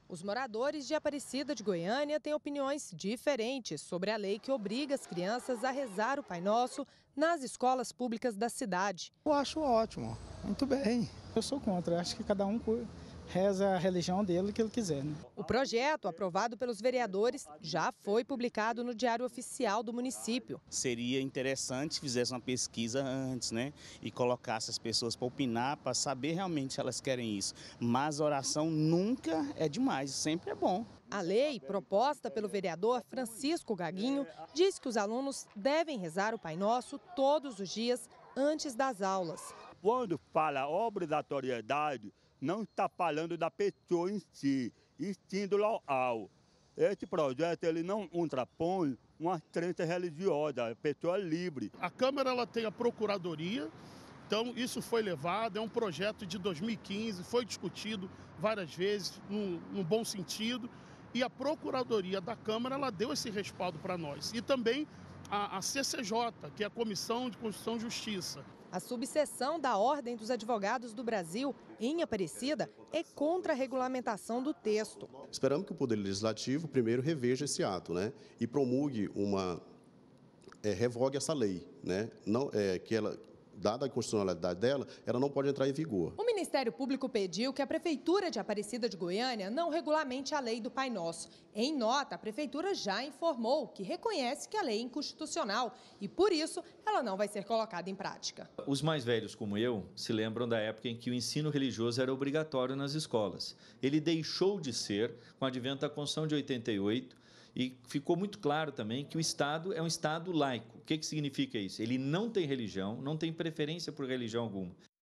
Os moradores de Aparecida de Goiânia têm opiniões diferentes sobre a lei que obriga as crianças a rezar o Pai Nosso nas escolas públicas da cidade. Eu acho ótimo, muito bem. Eu sou contra, acho que cada um reza a religião dele que ele quiser, né? O projeto, aprovado pelos vereadores, já foi publicado no Diário Oficial do município. Seria interessante se fizesse uma pesquisa antes, né? E colocasse as pessoas para opinar, para saber realmente se elas querem isso. Mas oração nunca é demais, sempre é bom. A lei, proposta pelo vereador Francisco Gaguinho, diz que os alunos devem rezar o Pai Nosso todos os dias antes das aulas. Quando fala obrigatoriedade, não está falando da pessoa em si, e sim do local. Esse projeto ele não contrapõe uma crença religiosa, a pessoa é livre. A Câmara ela tem a Procuradoria, então isso foi levado, é um projeto de 2015, foi discutido várias vezes, num bom sentido, e a Procuradoria da Câmara ela deu esse respaldo para nós. E também a CCJ, que é a Comissão de Constituição e Justiça. A subseção da Ordem dos Advogados do Brasil, em Aparecida, é contra a regulamentação do texto. Esperamos que o Poder Legislativo primeiro reveja esse ato, né, e promulgue revogue essa lei, né, não, que ela, dada a constitucionalidade dela, ela não pode entrar em vigor. O Ministério Público pediu que a Prefeitura de Aparecida de Goiânia não regulamente a lei do Pai Nosso. Em nota, a Prefeitura já informou que reconhece que a lei é inconstitucional e, por isso, ela não vai ser colocada em prática. Os mais velhos, como eu, se lembram da época em que o ensino religioso era obrigatório nas escolas. Ele deixou de ser com o advento da Constituição de 88, e ficou muito claro também que o Estado é um Estado laico. O que significa isso? Ele não tem religião, não tem preferência por religião alguma.